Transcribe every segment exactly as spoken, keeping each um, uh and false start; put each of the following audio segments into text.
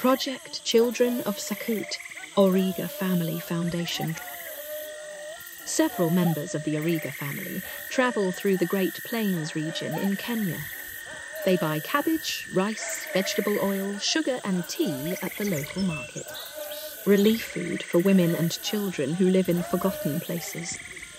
Project Children of Sakut, Origa Family Foundation. Several members of the Origa family travel through the Great Plains region in Kenya. They buy cabbage, rice, vegetable oil, sugar and tea at the local market. Relief food for women and children who live in forgotten places.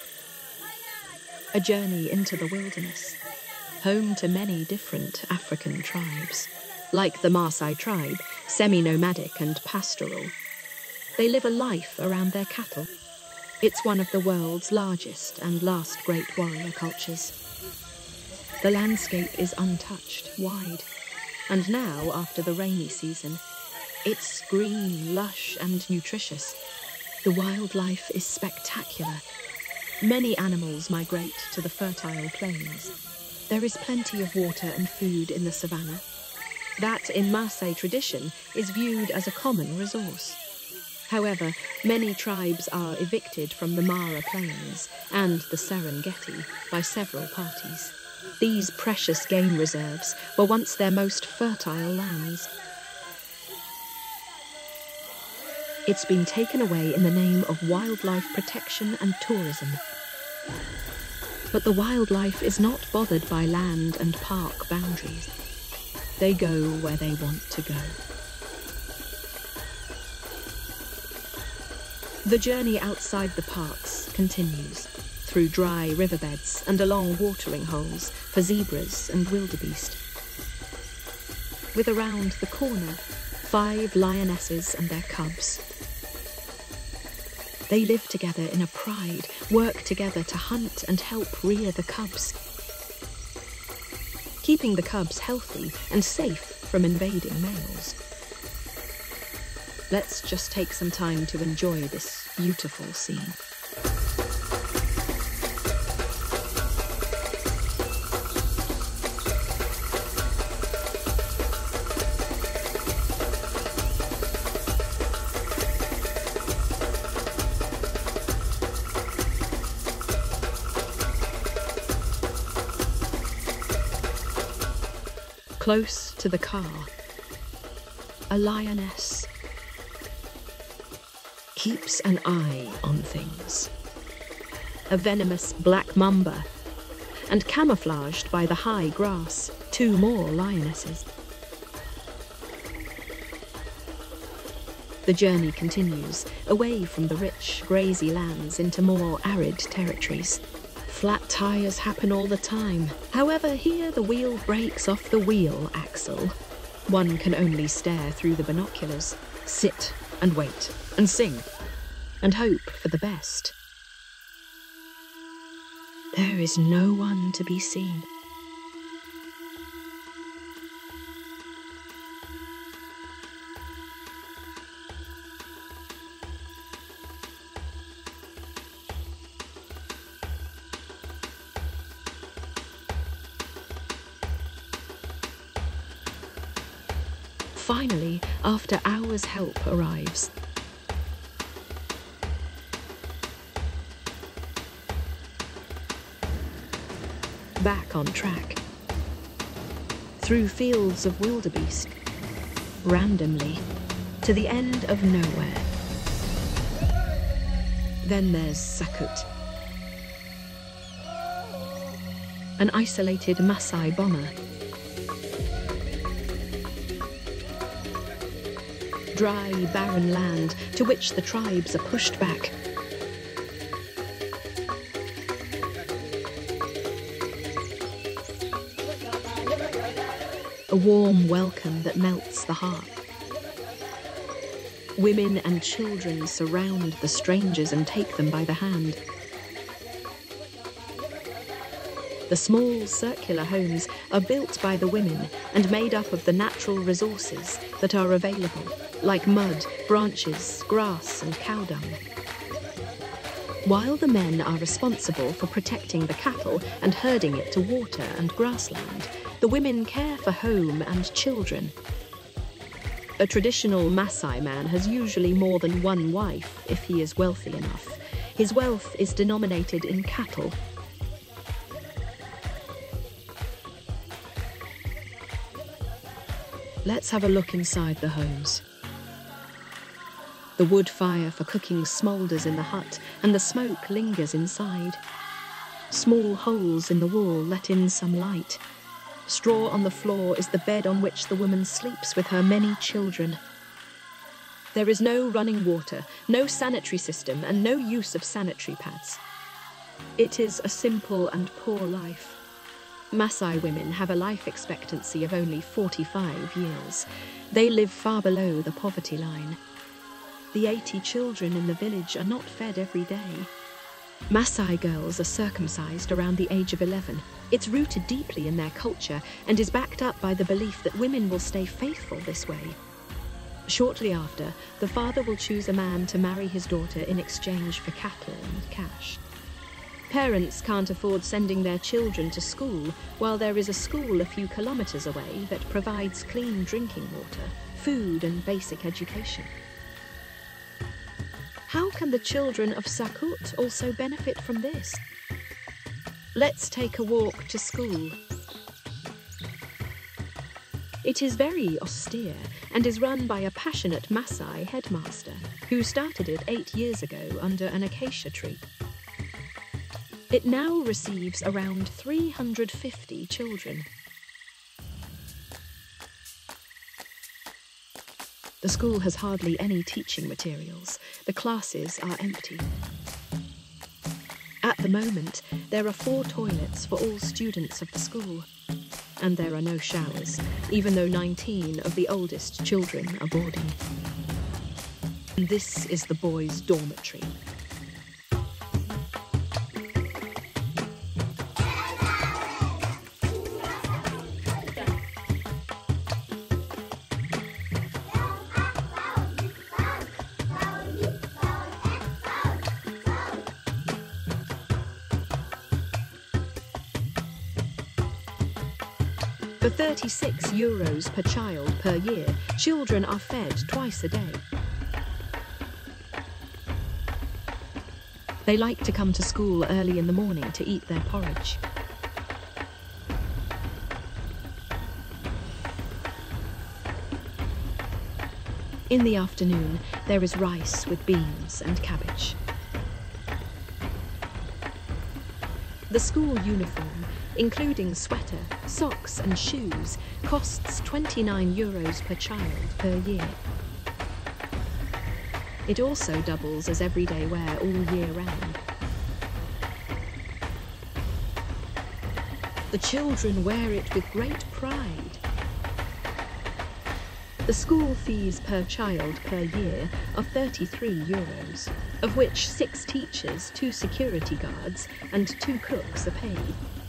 A journey into the wilderness, home to many different African tribes. Like the Maasai tribe, semi-nomadic and pastoral. They live a life around their cattle. It's one of the world's largest and last great warrior cultures. The landscape is untouched, wide, and now, after the rainy season, it's green, lush and nutritious. The wildlife is spectacular. Many animals migrate to the fertile plains. There is plenty of water and food in the savannah. That, in Maasai tradition, is viewed as a common resource. However, many tribes are evicted from the Mara Plains and the Serengeti by several parties. These precious game reserves were once their most fertile lands. It's been taken away in the name of wildlife protection and tourism. But the wildlife is not bothered by land and park boundaries. They go where they want to go. The journey outside the parks continues, through dry riverbeds and along watering holes for zebras and wildebeest. With around the corner, five lionesses and their cubs. They live together in a pride, work together to hunt and help rear the cubs, keeping the cubs healthy and safe from invading males. Let's just take some time to enjoy this beautiful scene. Close to the car, a lioness keeps an eye on things. A venomous black mamba, and camouflaged by the high grass, two more lionesses. The journey continues, away from the rich, grazy lands into more arid territories. Flat tires happen all the time. However, here the wheel breaks off the wheel axle. One can only stare through the binoculars, sit and wait and sing and hope for the best. There is no one to be seen. Finally, after hours, help arrives. Back on track. Through fields of wildebeest. Randomly. To the end of nowhere. Then there's Sakut. An isolated Maasai bomber. Dry, barren land to which the tribes are pushed back. A warm welcome that melts the heart. Women and children surround the strangers and take them by the hand. The small circular homes are built by the women and made up of the natural resources that are available, like mud, branches, grass and cow dung. While the men are responsible for protecting the cattle and herding it to water and grassland, the women care for home and children. A traditional Maasai man has usually more than one wife if he is wealthy enough. His wealth is denominated in cattle. Let's have a look inside the homes. The wood fire for cooking smoulders in the hut, and the smoke lingers inside. Small holes in the wall let in some light. Straw on the floor is the bed on which the woman sleeps with her many children. There is no running water, no sanitary system, and no use of sanitary pads. It is a simple and poor life. Maasai women have a life expectancy of only forty-five years. They live far below the poverty line. The eighty children in the village are not fed every day. Maasai girls are circumcised around the age of eleven. It's rooted deeply in their culture and is backed up by the belief that women will stay faithful this way. Shortly after, the father will choose a man to marry his daughter in exchange for cattle and cash. Parents can't afford sending their children to school, while there is a school a few kilometres away that provides clean drinking water, food and basic education. How can the children of Sakut also benefit from this? Let's take a walk to school. It is very austere and is run by a passionate Maasai headmaster who started it eight years ago under an acacia tree. It now receives around three hundred fifty children. The school has hardly any teaching materials. The classes are empty. At the moment, there are four toilets for all students of the school. And there are no showers, even though nineteen of the oldest children are boarding. And this is the boys' dormitory. For thirty-six euros per child per year, children are fed twice a day. They like to come to school early in the morning to eat their porridge. In the afternoon, there is rice with beans and cabbage. The school uniform, including sweater, socks and shoes, costs twenty-nine euros per child per year. It also doubles as everyday wear all year round. The children wear it with great pride. The school fees per child per year are thirty-three euros, of which six teachers, two security guards and two cooks are paid.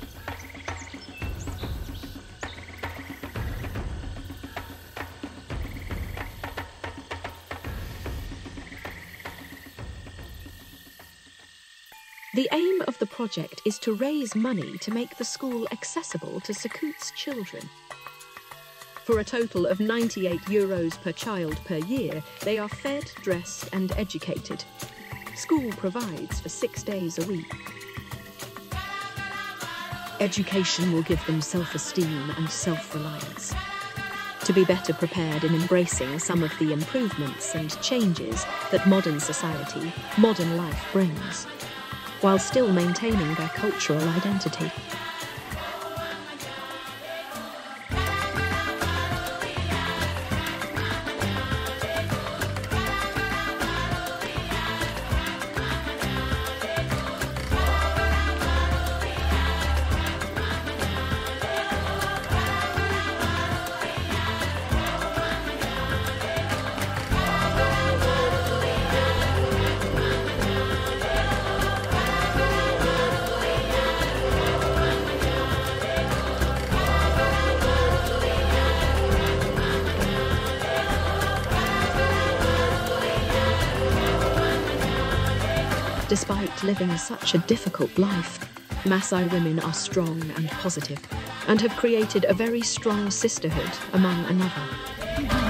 The aim of the project is to raise money to make the school accessible to Sakut's children. For a total of ninety-eight euros per child per year, they are fed, dressed and educated. School provides for six days a week. Education will give them self-esteem and self-reliance. To be better prepared in embracing some of the improvements and changes that modern society, modern life brings, while still maintaining their cultural identity. Despite living such a difficult life, Maasai women are strong and positive, and have created a very strong sisterhood among another.